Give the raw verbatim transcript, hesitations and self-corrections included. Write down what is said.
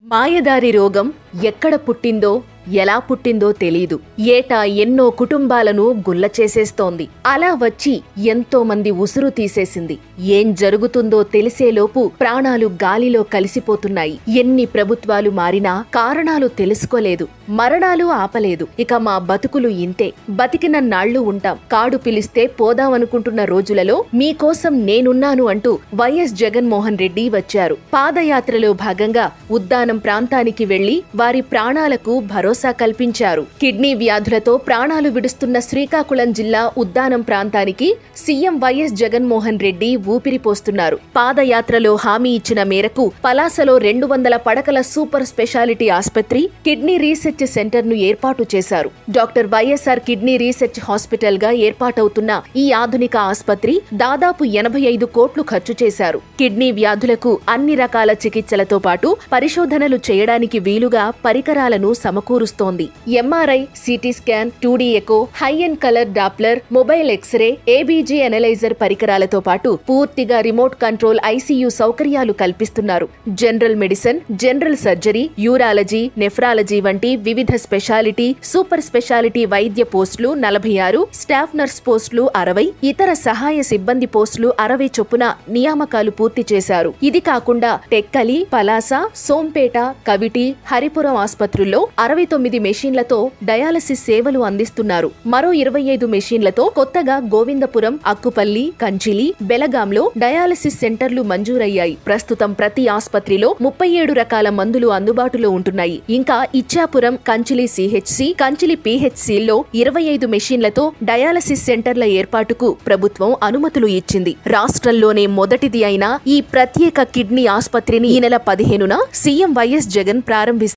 మాయదారి రోగం ఎక్కడ పుట్టిందో ఎలా పుట్టిందో తెలీదు. ఏటా ఎన్నో కుటుంబాలను గుల్ల చేసేస్తోంది. అలా వచ్చి ఎంతో మంది ఉసురు తీసేసింది. ఏం జరుగుతుందో తెలిసేలోపు ప్రాణాలు గాలిలో కలిసిపోతున్నాయి. ఎన్ని ప్రభుత్వాలు మారినా కారణాలు తెలుసుకోలేదు, మరణాలు ఆపలేదు. ఇక మా బతుకులు ఇంతే, బతికిన నాళ్లు ఉంటాం, కాడు పిలిస్తే పోదామనుకుంటున్న రోజులలో మీకోసం నేనున్నాను అంటూ వైఎస్ జగన్మోహన్ రెడ్డి వచ్చారు. పాదయాత్రలో భాగంగా ఉద్దానం ప్రాంతానికి వెళ్లి వారి ప్రాణాలకు భరోసా కల్పించారు. కిడ్నీ వ్యాధులతో ప్రాణాలు విడుస్తున్న శ్రీకాకుళం జిల్లా ఉద్దానం ప్రాంతానికి సీఎం వైఎస్ జగన్మోహన్ రెడ్డి ఊపిరిపోస్తున్నారు. పాదయాత్రలో హామీ ఇచ్చిన మేరకు పలాసలో రెండు వందల పడకల సూపర్ స్పెషాలిటీ ఆస్పత్రి, కిడ్నీ రీసెర్చ్ సెంటర్ ను ఏర్పాటు చేశారు. Doctor YSR kidney research hospital గా ఏర్పాటవుతున్న ఈ ఆధునిక ఆస్పత్రి దాదాపు ఎనభై ఐదు కోట్లు ఖర్చు చేశారు. కిడ్నీ వ్యాధులకు అన్ని రకాల చికిత్సలతో పాటు పరిశోధనలు చేయడానికి వీలుగా పరికరాలను సమకూరు స్తోంది. MRI, CT scan, two D echo, high and colour Doppler, mobile X ray, ABG analyser పరికరాలతో పాటు పూర్తిగా రిమోట్ కంట్రోల్ ఐసీయూ సౌకర్యాలు కల్పిస్తున్నారు. General medicine, general surgery, urology, nephrology వంటి వివిధ స్పెషాలిటీ, సూపర్ స్పెషాలిటీ వైద్య పోస్టులు నలభై ఆరు, స్టాఫ్ నర్స్ పోస్టులు అరవై, ఇతర సహాయ సిబ్బంది పోస్టులు అరవై చొప్పున నియామకాలు పూర్తి చేశారు. ఇది కాకుండా టెక్కలి, పలాస, సోంపేట, కవిటి, హరిపురం ఆస్పత్రుల్లో అరవై తొమ్మిది మెషీన్లతో డయాలసిస్ సేవలు అందిస్తున్నారు. మరో ఇరవై ఐదు మెషీన్లతో కొత్తగా గోవిందపురం, అక్కుపల్లి, కంచిలి, బెలగాంలో డయాలసిస్ సెంటర్లు మంజూరయ్యాయి. ప్రస్తుతం ప్రతి ఆస్పత్రిలో ముప్పై ఏడు రకాల మందులు అందుబాటులో ఉంటున్నాయి. ఇంకా ఇచ్చాపురం, కంచిలి సిహెచ్సి, కంచిలి పిహెచ్సిల్లో ఇరవై ఐదు మెషీన్లతో డయాలసిస్ సెంటర్ల ఏర్పాటుకు ప్రభుత్వం అనుమతులు ఇచ్చింది. రాష్ట్రంలోనే మొదటిది అయిన ఈ ప్రత్యేక కిడ్నీ ఆస్పత్రిని ఈ నెల పదిహేనున సీఎం వైఎస్ జగన్ ప్రారంభిస్తారు.